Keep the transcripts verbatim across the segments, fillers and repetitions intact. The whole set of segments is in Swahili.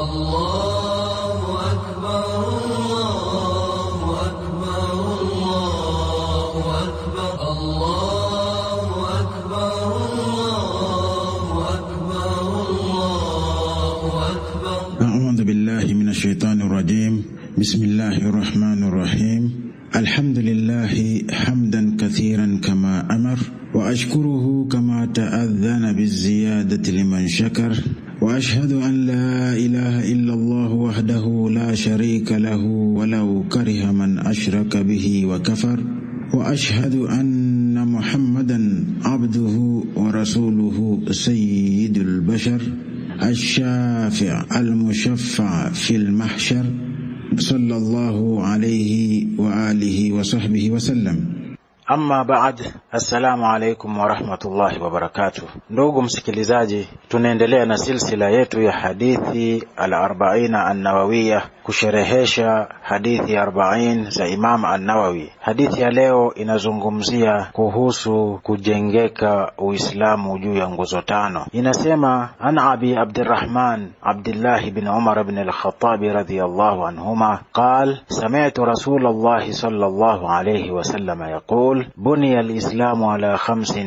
الله أكبر الله أكبر الله أكبر الله أكبر الله أكبر الله أكبر. أعوذ بالله من الشيطان الرجيم. بسم الله الرحمن الرحيم. الحمد لله حمدا كثيرا كما أمر، وأشكره كما تأذن بالزيادة لمن شكر، وأشهد أن لا إله إلا الله وحده لا شريك له ولو كره من أشرك به وكفر، وأشهد أن محمدا عبده ورسوله سيد البشر الشافع المشفع في المحشر، صلى الله عليه وآله وصحبه وسلم. Amma baad, assalamu alaikum wa rahmatullahi wa barakatuh. Ndugu msikilizaji, tunaendelea na silsila yetu ya hadithi al-arba'ina an-nawawiyya, kusherehesha hadithi arobaini za Imam an-Nawawi. Hadithi ya leo inazungumzia kuhusu kujengeka Uislamu juu ya nguzo tano. Inasema, an Abi Abdurrahman Abdullah ibn Umar ibn al-Khattab radhiyallahu anhuma قال سمعت رسول الله صلى الله عليه وسلم يقول بني الإسلام على خمس: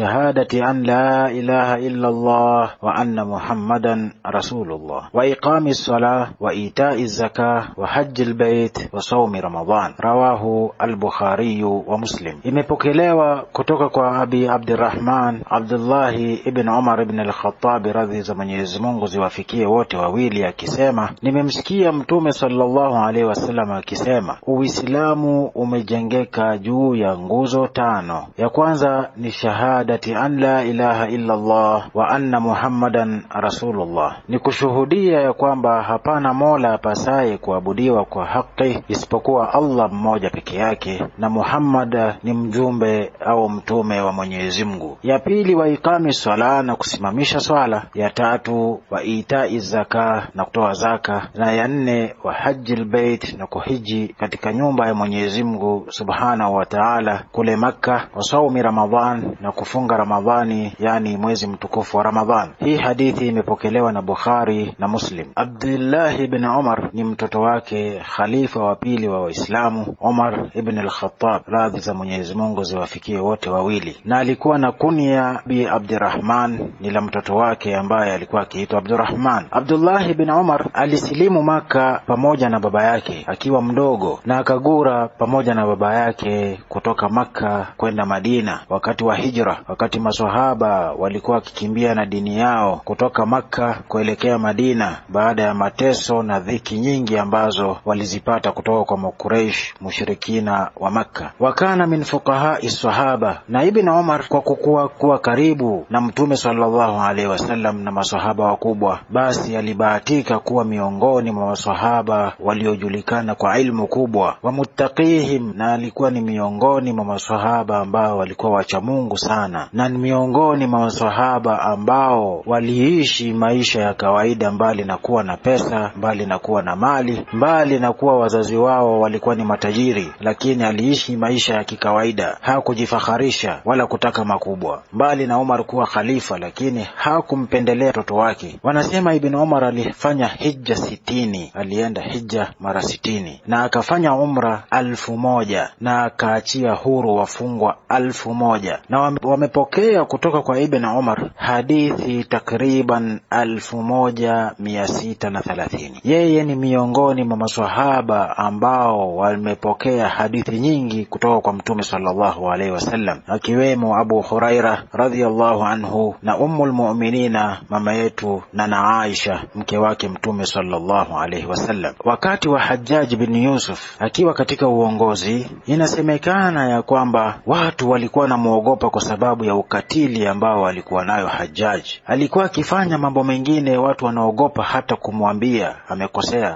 شهادة أن لا إله إلا الله وأن محمدا رسول الله، وإقام الصلاة، وإيتاء الزكاة، وحج البيت، وصوم رمضان. رواه البخاري ومسلم. imepokelewa kutoka kwa Abi Abdurrahman Abdullah ibn Umar ibn al-Khattab radhi za Mwenyezi Mungu ziwafikie wote wawili akisema, nimemsikia Mtume sallallahu alaihi wasallam akisema, Uislamu umejengeka juu ya nguzo tano. Ya kwanza ni shahadati an la ilaha illa Allah wa anna Muhammadan rasulullah, ni kushuhudia ya kwamba hapana mola apasaye kuabudiwa kwa haki isipokuwa Allah mmoja peke yake, na Muhammad ni mjumbe au mtume wa Mwenyezi Mungu. Ya pili, wa iqami swala, na kusimamisha swala. Ya tatu, wa itai zaka, na kutoa zaka. Na ya nne, wa hajjil bait, na kuhiji katika nyumba ya Mwenyezi Mungu subhanahu wa ta'ala kule Makka, wa saumi Ramadhan, na kufunga Ramadhani, yani mwezi mtukufu wa Ramadhan. Hii hadithi imepokelewa na Bukhari na Muslim. Abdullah ibn Umar ni mtoto wake khalifa wa pili wa Waislamu, Umar ibn al-Khattab radhi za Mwenyezi Mungu ziwafikie wote wawili, na alikuwa na kunia bi Abdurrahman, ni la mtoto wake ambaye alikuwa akiitwa Abdurrahman. Abdullah ibn Umar alisilimu Makka pamoja na baba yake akiwa mdogo, na akagura pamoja na baba yake kutoka Makka kwenda Madina wakati wa hijra, wakati maswahaba walikuwa wakikimbia na dini yao kutoka Makka kuelekea Madina baada ya mateso na dhiki nyingi ambazo walizipata kutoka kwa Makuraish mushrikina wa Makka. Wakana min fuqaha is-sahaba, na Ibn Umar kwa kukua kuwa karibu na Mtume sallallahu alaihi wasallam na maswahaba wakubwa, basi alibahatika kuwa miongoni mwa maswahaba waliojulikana kwa ilmu kubwa, wa muttaqihim, na alikuwa ni miongoni mwa maswahaba ambao walikuwa wacha Mungu sana, na ni miongoni mwa maswahaba ambao waliishi maisha ya kawaida, mbali na kuwa na pesa, mbali na kuwa na mali, mbali na kuwa wazazi wao walikuwa ni matajiri, lakini aliishi maisha ya kikawaida, hakujifakharisha wala kutaka makubwa. Mbali na Umar kuwa khalifa, lakini hakumpendelea mtoto wake. Wanasema Ibn Umar alifanya hija sitini, alienda hija mara sitini, na akafanya umra alfu moja, na akaachia huru wafungwa alfu moja. Na wamepokea kutoka kwa Ibn Umar hadithi takriban alfu moja mia sita na thelathini. Yeye ni miongoni mwa maswahaba ambao wamepokea hadithi nyingi kutoka kwa Mtume sallallahu alaihi wasallam, akiwemo Abu Huraira radhiyallahu anhu na Ummul Mu'minina mama yetu na Aisha mke wake Mtume sallallahu alaihi wasallam. Wakati wa Hajjaj bin Yusuf akiwa katika uongozi, inasemekana ya kwamba watu walikuwa na muogopa kwa sababu ya ukatili ambao alikuwa nayo Hajjaj. Alikuwa akifanya mambo mengine watu wanaogopa hata kumwambia amekosea,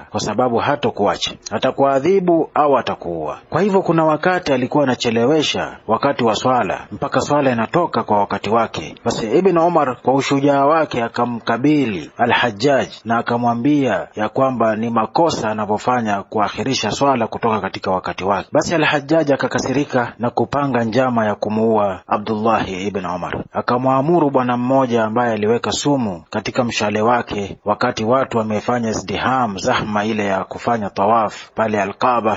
hasira kwa sababu hatokuacha, atakuadhibu au atakuua. Kwa hivyo kuna wakati alikuwa anachelewesha wakati wa swala mpaka swala inatoka kwa wakati wake. Basi Ibn Umar kwa ushujaa wake akamkabili Al-Hajjaj na akamwambia ya kwamba ni makosa anavyofanya kuakhirisha swala kutoka katika wakati wake. Basi Al-Hajjaj akakasirika na kupanga njama ya kumuua Abdullah ibn Umar. Akamwamuru bwana mmoja ambaye aliweka sumu katika mshale wake wakati watu wamefanya izdiham, zahma ile ya kufanya tawaf pale Al-Kaaba,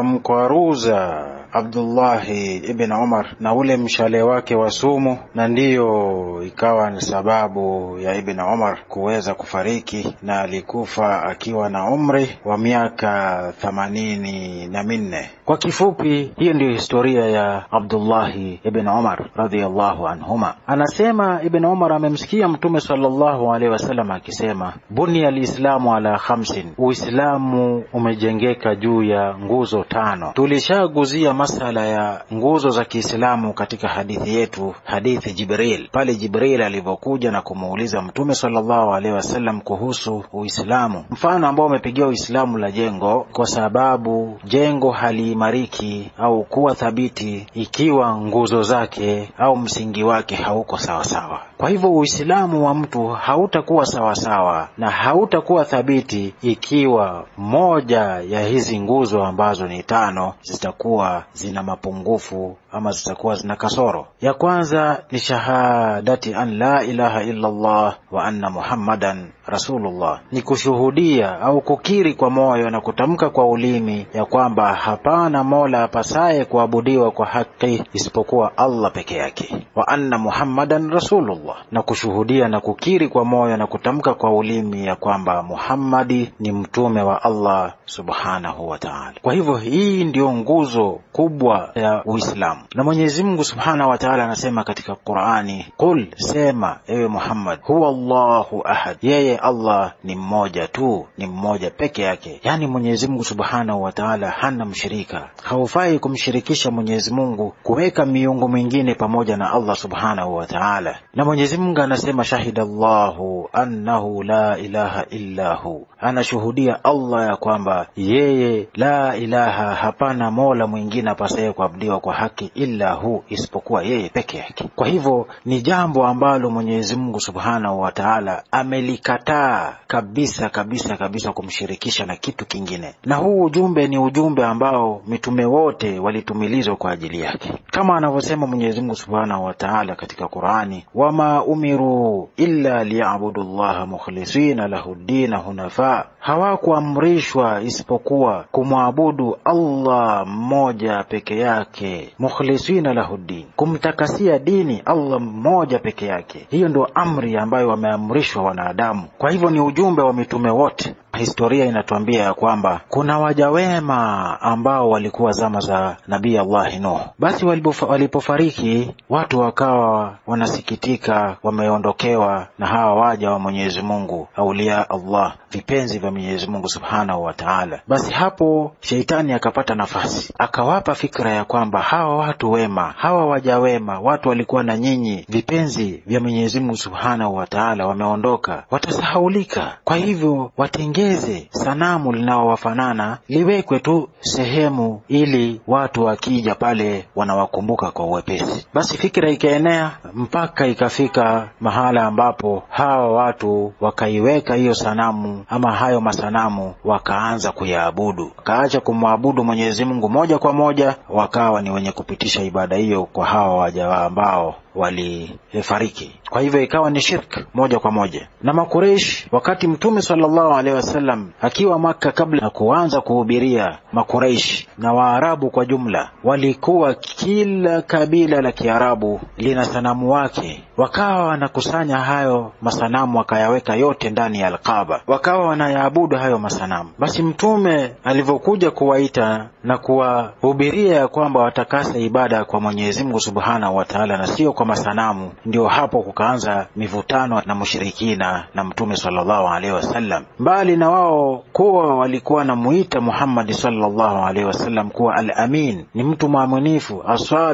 akamkwaruza Abdullah ibn Umar na ule mshale wake wa sumu, na ndiyo ikawa ni sababu ya Ibn Umar kuweza kufariki, na alikufa akiwa na umri wa miaka themanini na minne. Kwa kifupi, hiyo ndiyo historia ya Abdullah ibn Umar radhiyallahu anhuma. Anasema Ibn Umar amemsikia Mtume sallallahu alaihi wasallam akisema, bunia al-islamu ala khamsin, Uislamu umejengeka juu ya nguzo tano. Tulishaguzia masala ya nguzo za Kiislamu katika hadithi yetu, hadithi Jibril, pale Jibril alipokuja na kumuuliza Mtume sallallahu alaihi wasallam kuhusu Uislamu, mfano ambao umepigia Uislamu la jengo, kwa sababu jengo haliimariki au kuwa thabiti ikiwa nguzo zake au msingi wake hauko sawa sawa. Kwa hivyo Uislamu wa mtu hautakuwa sawa sawa na hautakuwa thabiti ikiwa moja ya hizi nguzo ambazo ni tano zitakuwa zina mapungufu ama zitakuwa zina kasoro. Ya kwanza ni shahadati an la ilaha illa Allah wa anna Muhammadan Rasulullah, ni kushuhudia au kukiri kwa moyo na kutamka kwa ulimi ya kwamba hapana mola apasaye kuabudiwa kwa haki isipokuwa Allah peke yake, wa anna Muhammadan Rasulullah, na kushuhudia na kukiri kwa moyo na kutamka kwa ulimi ya kwamba Muhammadi ni mtume wa Allah subhanahu wa ta'ala. Kwa hivyo hii ndio nguzo kubwa ya Uislamu, na Mwenyezi Mungu subhanahu wa ta'ala anasema katika Qur'ani, qul, sema ewe Muhammad, huwa Allahu ahad, yeye Allah ni mmoja tu, ni mmoja peke yake. Yani Mwenyezi Mungu subhanahu wa ta'ala hana mshirika, haufai kumshirikisha Mwenyezi Mungu kuweka miungu mingine pamoja na Allah subhanahu wa ta'ala. Na Mwenyezi Mungu anasema, shahidallahu annahu la ilaha illa hu, anashuhudia Allah ya kwamba yeye la ilaha, hapana mola mwingine apasaye kuabudiwa kwa haki illa hu, isipokuwa yeye peke yake. Kwa hivyo ni jambo ambalo Mwenyezi Mungu subhanahu wa ta'ala amelikataa kabisa kabisa kabisa kumshirikisha na kitu kingine. Na huu ujumbe ni ujumbe ambao mitume wote walitumilizwa kwa ajili yake, kama anavyosema Mwenyezi Mungu subhanahu wa ta'ala katika Qur'ani, wama umiru illa liya'budullaha mukhlisina lahud-din hunafa, hawakuamrishwa isipokuwa kumwabudu Allah mmoja peke yake, mukhlisina lahud-din, kumtakasia dini Allah mmoja peke yake. Hiyo ndio amri ambayo wameamrishwa wanadamu. Kwa hivyo ni ujumbe wa mitume wote. Historia inatuambia ya kwamba kuna waja wema ambao walikuwa zama za Nabii Allah Nuh. Basi walipofariki watu wakawa wanasikitika, wameondokewa na hawa waja wa Mwenyezi Mungu, aulia Allah, vipenzi vya Mwenyezi Mungu subhanahu wa ta'ala. Basi hapo sheitani akapata nafasi, akawapa fikra ya kwamba hawa watu wema, hawa waja wema, watu walikuwa na nyinyi vipenzi vya Mwenyezi Mungu subhanahu wa ta'ala, wameondoka, watasahaulika. Kwa hivyo watenge sanamu linaowafanana liwekwe tu sehemu, ili watu wakija pale wanawakumbuka kwa uwepesi. Basi fikira ikaenea mpaka ikafika mahala ambapo hawa watu wakaiweka hiyo sanamu ama hayo masanamu, wakaanza kuyaabudu, wakaacha kumwabudu Mwenyezi Mungu moja kwa moja, wakawa ni wenye kupitisha ibada hiyo kwa hawa waja ambao walifariki. Kwa hivyo ikawa ni shirk moja kwa moja. Na Makureish, wakati Mtume sallallahu alaihi wasallam akiwa Makka, kabla ya kuanza kuhubiria, Makureish na Waarabu kwa jumla walikuwa, kila kabila la Kiarabu lina sanamu wake, wakawa wanakusanya hayo masanamu, wakayaweka yote ndani ya Al-Kaaba, wakawa wanayaabudu hayo masanamu. Basi Mtume alivyokuja kuwaita na kuwahubiria ya kwamba watakasa ibada kwa Mwenyezi Mungu subhanahu wa ta'ala na sio kwa masanamu, ndio hapo kukaanza mivutano na mushrikina na Mtume sallallahu alaihi wasallam. Mbali na wao kuwa walikuwa na muita Muhammad sallallahu alaihi wasallam kuwa al-amin, ni mtu mwaminifu, as-sadiq,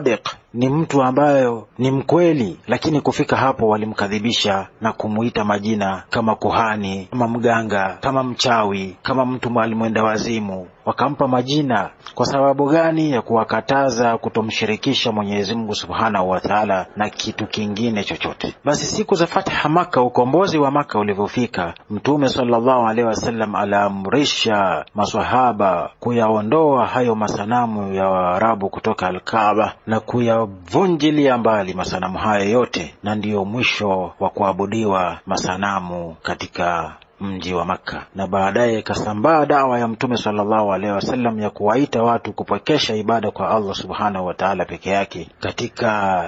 ni mtu ambayo ni mkweli, lakini kufika hapo walimkadhibisha na kumuita majina kama kuhani, kama mganga, kama mchawi, kama mtu mwenda wazimu. Wakampa majina kwa sababu gani? Ya kuwakataza kutomshirikisha Mwenyezi Mungu Subhanahu wa Ta'ala na kitu kingine chochote. Basi siku za Fatha Makkah, ukombozi wa Makkah ulivyofika, Mtume sallallahu alaihi wasallam aliamrisha maswahaba kuyaondoa hayo masanamu ya Waarabu kutoka Al-Kaaba na kuyavunjilia mbali masanamu hayo yote, na ndiyo mwisho wa kuabudiwa masanamu katika mji wa Makkah. Na baadaye kasambaa dawa ya Mtume sallallahu alaihi wasallam ya kuwaita watu kupokesha ibada kwa Allah Subhanahu wa Ta'ala peke yake katika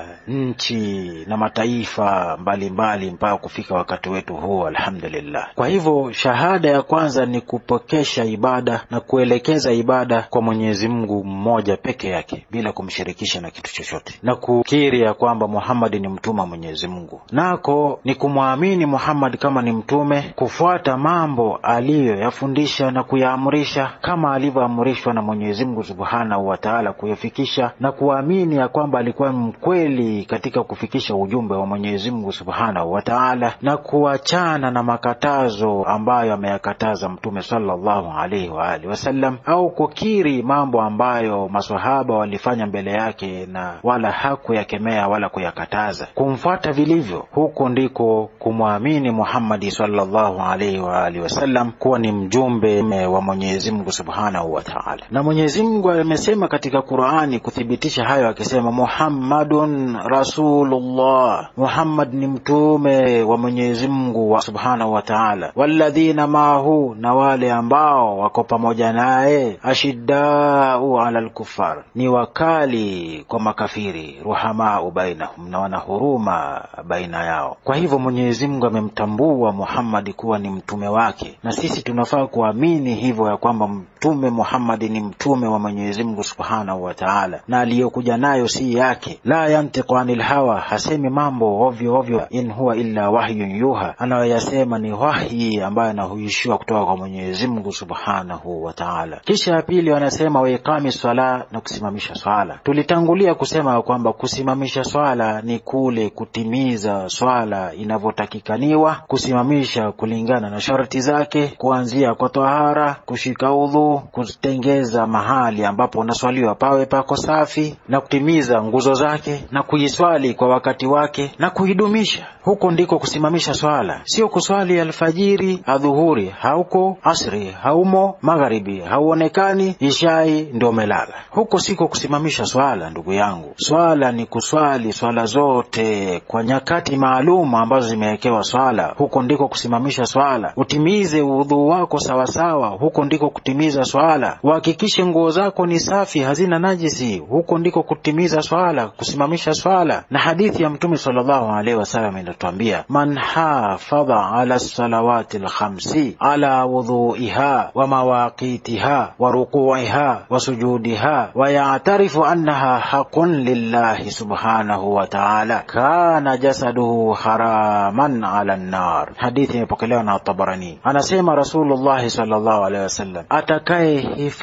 nchi na mataifa mbalimbali mpaka kufika wakati wetu huu, alhamdulillah. Kwa hivyo shahada ya kwanza ni kupokesha ibada na kuelekeza ibada kwa Mwenyezi Mungu mmoja peke yake bila kumshirikisha na kitu chochote, na kukiri ya kwamba Muhammad ni mtume wa Mwenyezi Mungu. Nako ni kumwamini Muhammad kama ni mtume, kufuata mambo aliyoyafundisha na kuyaamrisha kama alivyoamrishwa na Mwenyezi Mungu Subhanahu wa Ta'ala kuyafikisha, na kuamini ya kwamba alikuwa mkweli katika kufikisha ujumbe wa Mwenyezi Mungu Subhanahu wa Ta'ala, na kuachana na makatazo ambayo ameyakataza Mtume sallallahu alaihi wa alihi wasallam, au kukiri mambo ambayo maswahaba walifanya mbele yake na wala hakuyakemea wala kuyakataza. Kumfuata vilivyo, huko ndiko kumwamini Muhammad sallallahu alaihi wa alihi wasallam kuwa ni mjumbe wa Mwenyezi Mungu Subhanahu wa Ta'ala. Na Mwenyezi Mungu amesema katika Qur'ani kuthibitisha hayo, akisema Muhammadun Rasulullah, Muhammad ni mtume wa Mwenyezi Mungu wa Subhanahu wa Ta'ala. Walladhina ma'ahu, na wale ambao wako pamoja naye, ashiddau 'alal kuffar, ni wakali kwa makafiri, ruhamau bainahum, na wana huruma baina yao. Kwa hivyo Mwenyezi Mungu amemtambua Muhammad kuwa ni mtume wake, na sisi tunafaa kuamini hivyo ya kwamba mtume Muhammad ni mtume wa Mwenyezi Mungu Subhanahu wa Ta'ala, na aliyokuja nayo si yake. La yantiqu anil hawa, hasemi mambo ovyo ovyo, in huwa illa wahyun yuha, anayoyasema ni wahi ambayo anahuishiwa kutoka kwa Mwenyezi Mungu Subhanahu wa Ta'ala. Kisha ya pili wanasema wa iqami swala, na kusimamisha swala. Tulitangulia kusema kwamba kusimamisha swala ni kule kutimiza swala inavyotakikaniwa, kusimamisha kulingana na sharti zake, kuanzia kwa tahara, kushika udhu, kutengeza mahali ambapo unaswaliwa pawe pako safi, na kutimiza nguzo zake, na kuiswali kwa wakati wake, na kuidumisha. Huko ndiko kusimamisha swala. Sio kuswali alfajiri, adhuhuri hauko, asri haumo, magharibi hauonekani, ishai ndio umelala. Huko siko kusimamisha swala, ndugu yangu. Swala ni kuswali swala zote kwa nyakati maalum ambazo zimewekewa swala. Huko ndiko kusimamisha swala. Utimize udhu wako sawa sawa, huko ndiko kutimiza swala. Uhakikishe nguo zako ni safi, hazina najisi, huko ndiko kutimiza swala, kusimamisha swala. Na hadithi ya Mtume sallallahu alaihi wasallam inatuambia, man hafadha ala salawati al-khamsi ala wudhu'iha wa mawaqitiha wa ruku'iha wa sujudiha wa ya'tarifu annaha haqqun lillahi subhanahu wa ta'ala, kana jasaduhu haraman ala an-nar. Hadithi imepokelewa na Tabarani. Anasema Rasulullah sallallahu alaihi wasallam, atakaye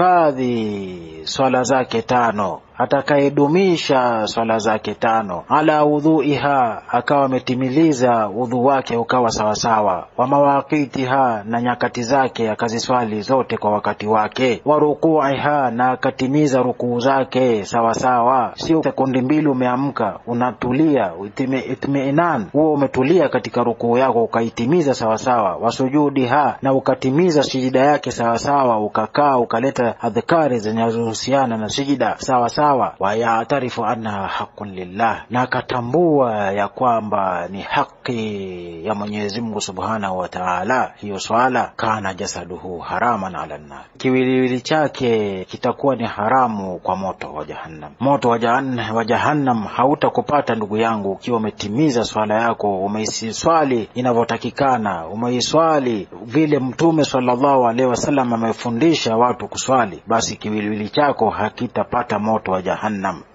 hifadhi swala zake tano, atakayedumisha swala zake tano, ala udhuiha, akawa ametimiliza udhu wake ukawa sawa sawa, wa mawaqitiha, na nyakati zake akaziswali zote kwa wakati wake, wa ruku'iha, na akatimiza rukuu zake sawa sawa. Sio sekundi mbili umeamka unatulia itime itmeinan, wewe umetulia katika rukuu yako ukaitimiza sawa sawa, wa sujudiha, na ukatimiza sijida yake sawa sawa, ukakaa ukaleta adhkari zinazohusiana na sijida sawa sawa, wa ya'tarifu annaha haqqun lillah, na akatambua ya kwamba ni haki ya Mwenyezi Mungu Subhanahu wa Ta'ala hiyo swala, kana jasaduhu haraman ala nar, kiwiliwili chake kitakuwa ni haramu kwa moto wa jahannam. Moto wa jahannam, wa jahannam hautakupata ndugu yangu ukiwa umetimiza swala yako, umeiswali inavyotakikana, umeiswali vile Mtume sallallahu alaihi wasallam amefundisha watu kuswali, basi kiwiliwili chako hakitapata moto wa jahannam.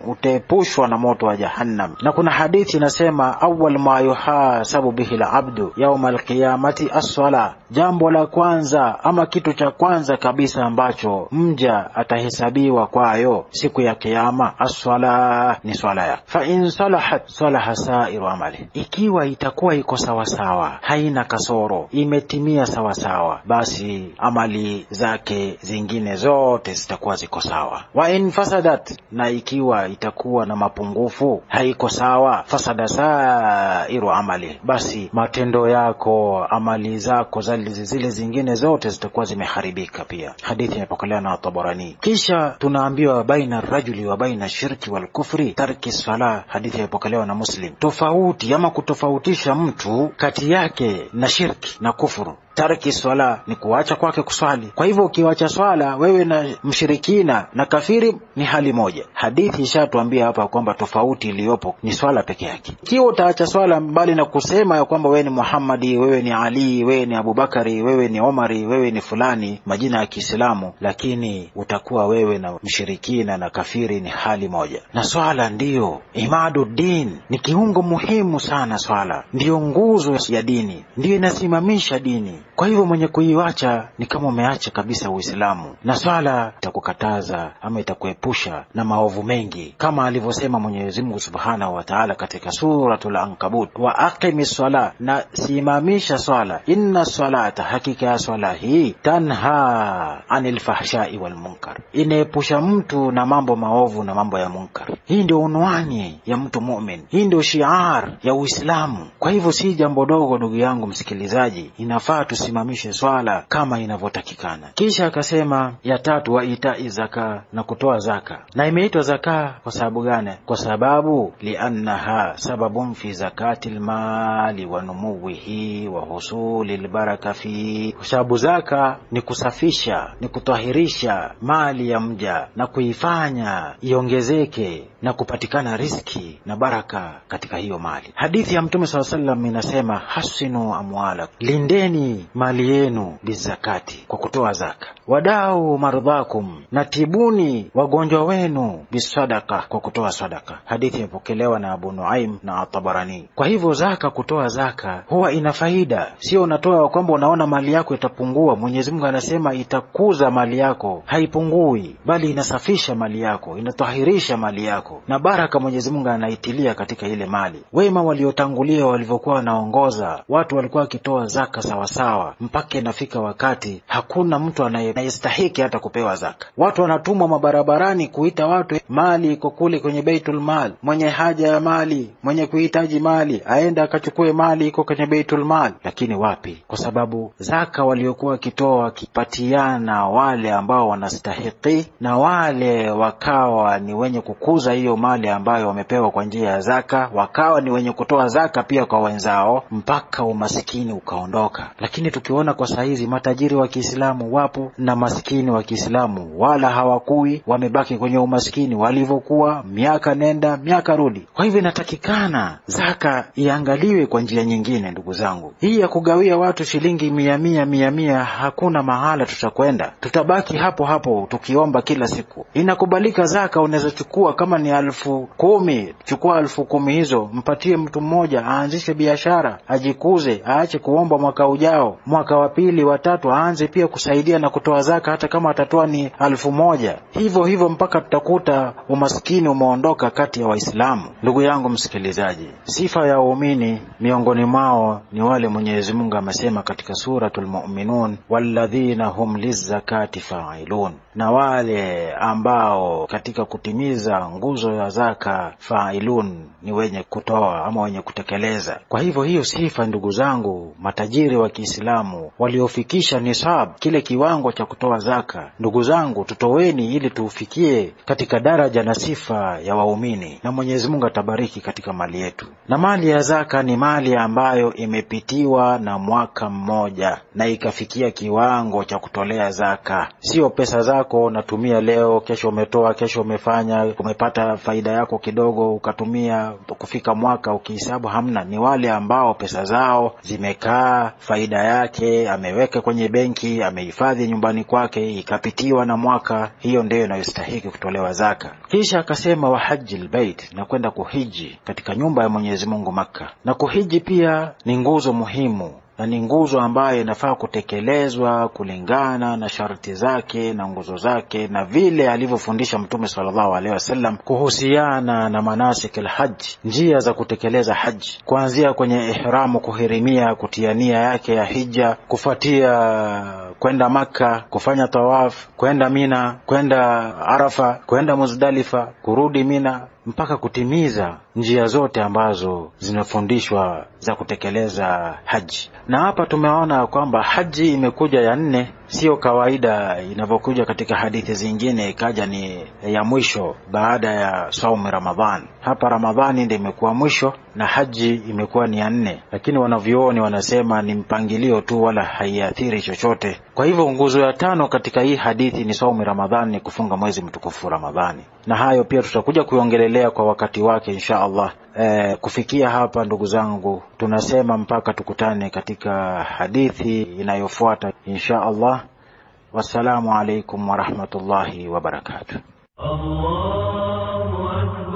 utaepushwa na moto wa jahannam. Na kuna hadithi inasema awwal ma yuhasabu bihi al-abdu yawm al-qiyamati as-sala, jambo la kwanza ama kitu cha kwanza kabisa ambacho mja atahesabiwa kwayo siku ya kiyama, as-sala, ni swala yake. Fa in salahat salaha sa'iru amali, ikiwa itakuwa iko sawa sawa, haina kasoro, imetimia sawa sawa, basi amali zake zingine zote zitakuwa ziko sawa. Wa in fasadat, na ikiwa itakuwa na mapungufu, haiko sawa, fasada sa'iru amali, basi matendo yako, amali zako zile zingine zote zitakuwa zimeharibika pia. Hadithi imepokelewa na Tabarani. Kisha tunaambiwa baina rajuli wa baina shirki wal kufri tarki sala, hadithi imepokelewa na Muslim. Tofauti ama kutofautisha mtu kati yake na shirki na kufuru. Tarki swala ni kuacha kwake kuswali. Kwa hivyo ukiwacha swala, wewe na mshirikina na kafiri ni hali moja. Hadithi ishatuambia hapa kwamba tofauti iliyopo ni swala peke yake. Ikiwa utaacha swala, mbali na kusema ya kwamba wewe ni Muhammadi, wewe ni Ali, wewe ni Abubakari, wewe ni Omari, wewe ni fulani, majina ya Kiislamu, lakini utakuwa wewe na mshirikina na kafiri ni hali moja. Na swala ndiyo imaduddin, ni kiungo muhimu sana. Swala ndiyo nguzo ya dini, ndiyo inasimamisha dini. Kwa hivyo mwenye kuiacha ni kama umeacha kabisa Uislamu. Na swala itakukataza ama itakuepusha na maovu mengi, kama alivyosema Mwenyezi Mungu Subhanahu wa Ta'ala katika suratul Ankabut, wa aqimis swala, na simamisha swala, inna salata, hakika ya swala hii, tanha anil fahsha'i wal munkar, inaepusha mtu na mambo maovu na mambo ya munkar. Hii ndio unwani ya mtu mu'min, hii ndio shiar ya Uislamu. Kwa hivyo si jambo dogo, ndugu yangu msikilizaji, inafaa tusimamishe swala kama inavyotakikana. Kisha akasema ya tatu, wa ita'i zaka, na kutoa zaka. Na imeitwa zaka kwa sababu gani? Kwa sababu li'annaha sababun fi zakatil mali wa numuwihi wa husulil baraka fi, kwa sababu zaka ni kusafisha, ni kutahirisha mali ya mja na kuifanya iongezeke na kupatikana riziki na baraka katika hiyo mali. Hadithi ya Mtume sallallahu alaihi wasallam inasema hasinu amwala, lindeni mali yenu bizakati, kwa kutoa zaka. Wadau mardhakum, natibuni wagonjwa wenu bisadaka, kwa kutoa sadaka. Hadithi imepokelewa na Abu Nuaim na Tabarani. Kwa hivyo zaka, kutoa zaka huwa ina faida, sio unatoa kwamba unaona mali yako itapungua. Mwenyezi Mungu anasema itakuza mali yako, haipungui, bali inasafisha mali yako, inatahirisha mali yako, na baraka Mwenyezi Mungu anaitilia katika ile mali. Wema waliotangulia walivyokuwa wanaongoza, watu walikuwa wakitoa zaka sawa sawa, mpaka inafika wakati hakuna mtu anayestahiki hata kupewa zaka. Watu wanatumwa mabarabarani kuita watu, mali iko kule kwenye Baitul Mal, mwenye haja ya mali, mwenye kuhitaji mali aenda akachukue mali iko kwenye Baitul Mal. Lakini wapi? Kwa sababu zaka waliokuwa wakitoa kipatiana wale ambao wanastahiki, na wale wakawa ni wenye kukuza hiyo mali ambayo wamepewa kwa njia ya zaka, wakawa ni wenye kutoa zaka pia kwa wenzao, mpaka umasikini ukaondoka. Lakini tukiona kwa saizi matajiri wa Kiislamu wapo na maskini wa Kiislamu wala hawakui, wamebaki kwenye umaskini walivyokuwa miaka nenda miaka rudi. Kwa hivyo inatakikana zaka iangaliwe kwa njia nyingine. Ndugu zangu, hii ya kugawia watu shilingi mia mia mia mia, hakuna mahala tutakwenda, tutabaki hapo hapo tukiomba kila siku. Inakubalika zaka, unaweza chukua kama ni alfu kumi, chukua alfu kumi hizo, mpatie mtu mmoja aanzishe biashara, ajikuze, aache kuomba mwaka ujao, mwaka wa pili wa tatu aanze pia kusaidia na kutoa zaka, hata kama atatoa ni alfu moja. Hivyo hivyo mpaka tutakuta umaskini umeondoka kati ya Waislamu. Ndugu yangu msikilizaji, sifa ya waumini miongoni mwao ni wale Mwenyezi Mungu amesema katika suratul Mu'minun, walladhina hum lizakati fa'ilun, na wale ambao katika kutimiza nguzo ya zaka fa'ilun, ni wenye kutoa ama wenye kutekeleza. Kwa hivyo hiyo sifa, ndugu zangu, matajiri wa Kiislamu waliofikisha nisab, kile kiwango cha kutoa zaka, ndugu zangu, tutoweni ili tufikie katika daraja na sifa ya waumini, na Mwenyezi Mungu atabariki katika mali yetu. Na mali ya zaka ni mali ambayo imepitiwa na mwaka mmoja na ikafikia kiwango cha kutolea zaka. Sio pesa zako natumia leo, kesho umetoa, kesho umefanya, umepata faida yako kidogo ukatumia, kufika mwaka ukihesabu hamna. Ni wale ambao pesa zao zimekaa, faida yake, ameweka kwenye benki, amehifadhi nyumbani kwake, ikapitiwa na mwaka, hiyo ndio inayostahili kutolewa zaka. Kisha akasema wa hajjil bait, na kwenda kuhiji katika nyumba ya Mwenyezi Mungu Makka. Na kuhiji pia ni nguzo muhimu, na ni nguzo ambayo inafaa kutekelezwa kulingana na sharti zake na nguzo zake na vile alivyofundisha Mtume sallallahu alaihi wasallam kuhusiana na manasik al-hajj, njia za kutekeleza haji, kuanzia kwenye ihramu, kuhirimia, kutiania yake ya hija, kufuatia kwenda Makka, kufanya tawaf, kwenda Mina, kwenda Arafa, kwenda Muzdalifa, kurudi Mina, mpaka kutimiza njia zote ambazo zinafundishwa za kutekeleza haji. Na hapa tumeona kwamba haji imekuja ya nne, sio kawaida inavyokuja katika hadithi zingine ikaja ni ya mwisho baada ya saumu Ramadhan. Hapa Ramadhani ndio imekuwa mwisho na haji imekuwa ni ya nne, lakini wanavyuoni wanasema ni mpangilio tu, wala haiathiri chochote. Kwa hivyo nguzo ya tano katika hii hadithi ni saumu Ramadhani, ni kufunga mwezi mtukufu Ramadhani, na hayo pia tutakuja kuiongelelea kwa wakati wake insha Allah. E, kufikia hapa ndugu zangu, tunasema mpaka tukutane katika hadithi inayofuata insha Allah. Wassalamu alaikum wa rahmatullahi wa barakatuh. Allahu Akbar.